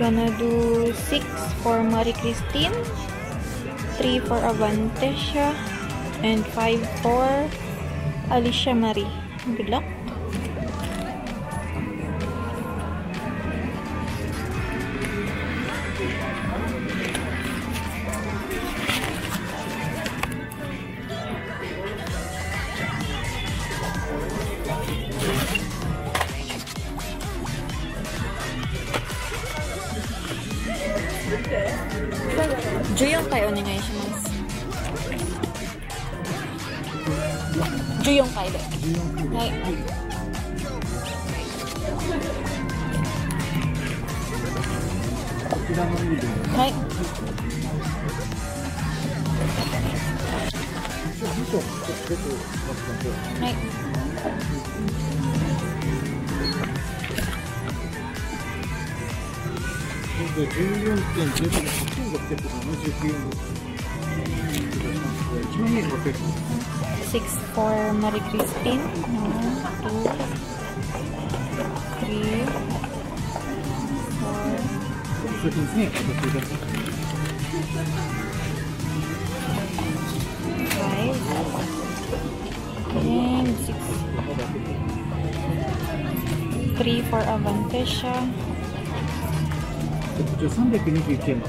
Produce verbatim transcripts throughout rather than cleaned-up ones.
gonna do six for Marie Christine, three for Avantesia, and five for Alicia Marie. Good luck.じゅうよんかいお願いします。じゅうよんかいで。はい。はい。はい。 じゅうよんてんゼロではちせんろっぴゃくななじゅうきゅうえんです。いちまんろっぴゃくえん。 six for Marie Christine. one, two, three, four. そうですね、私です。 five and six. three for Avantesia. さんびゃくにじゅういちえんです。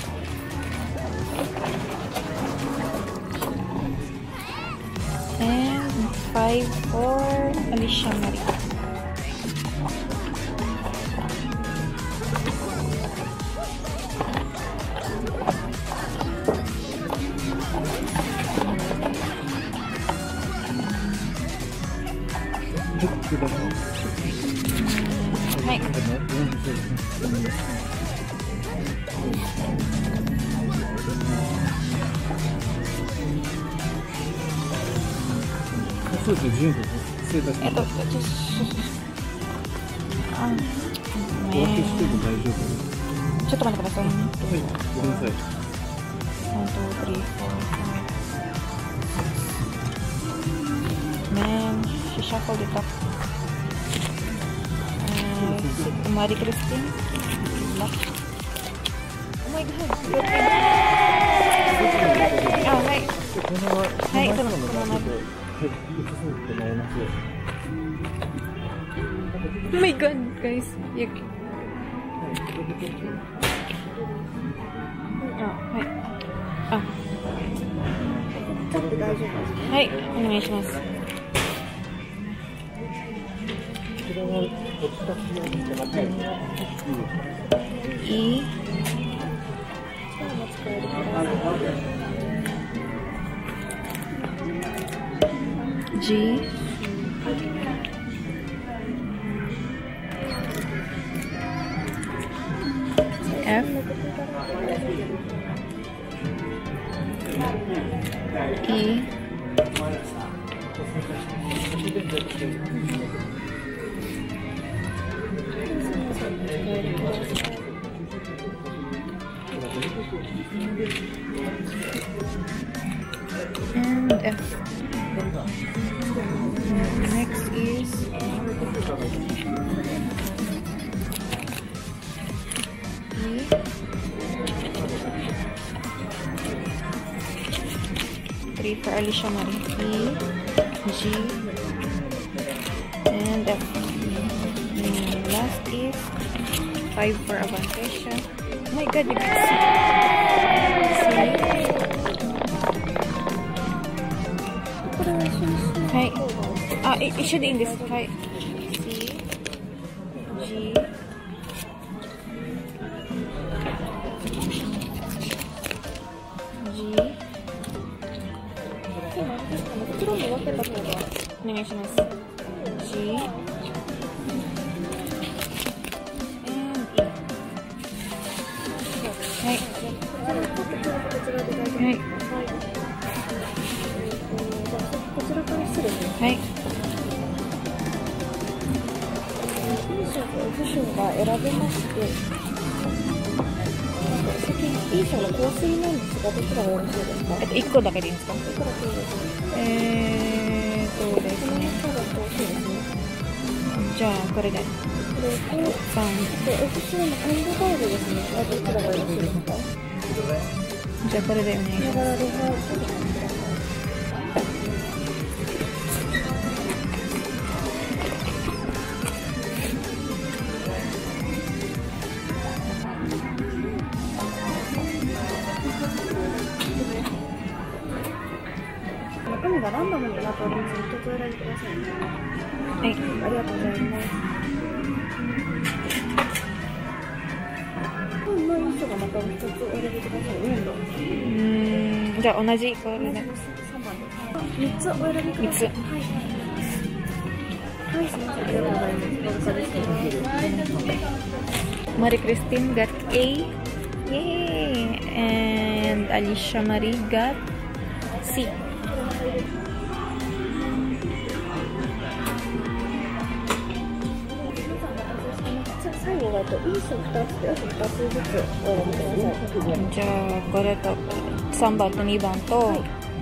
And five for Alicia Marie.はい。 そうですね、じゅうよんです。失礼いたしました。 えっと、あ、 お分けしても大丈夫です。 ちょっと待ってくださいね。 はい、ごめんなさい。 one, two, three, four, five, six. Man, she shuffled it up. Uh, Marie Christine. Luck. Oh my god, good thing. Ah, right. はい、そのまま。Oh my god, guys. You...あ、はい。あ。はい、お願いします。いい。G F E and F. Next is E, three for Alicia Marie, E, G, and F. And last is five for Avantesia. Oh my god, you can see. See? Hi. Ah, it, it should be in this. Hi. C, G, G. お願いします。G and E。はい。はい。こちらから失礼です。はい。オプションが選べまして、先に E 社の香水なんですが、どちらがよろしいですか？えっと、いっこだけでいいんですか？いっこだけです。えーとですね。じゃあ、これで。 さん。 で、おすすめのハンドタオルですね。あ、どちらがよろしいですか？ じゃあこれでお願いします。 ながらで、はい。中身がランダムになっておりますので、一つお選びください。 はい。 ありがとうございます。本の一緒がまた一つお選びください。粘土。 うーん、じゃあ同じこれで。 さんばんです。みっつお選びください。はい。はい、すみません。ありがとうございます。お疲れ様です。 Marie Christine got A. Yay! And Alicia Marie got C.じゃあこれとさんばんとにばんと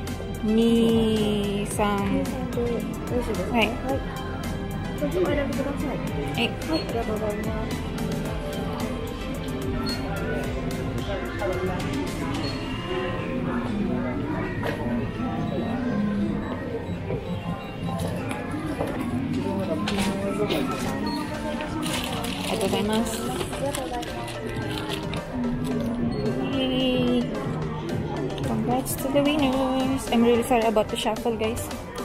に、さん。 よろしいですか？ はい。 はい。一つお選びください。 はい。 はい、ありがとうございます。 ありがとうございます。 ありがとうございます。 Yay! Congrats to the winners! I'm really sorry about the shuffle, guys.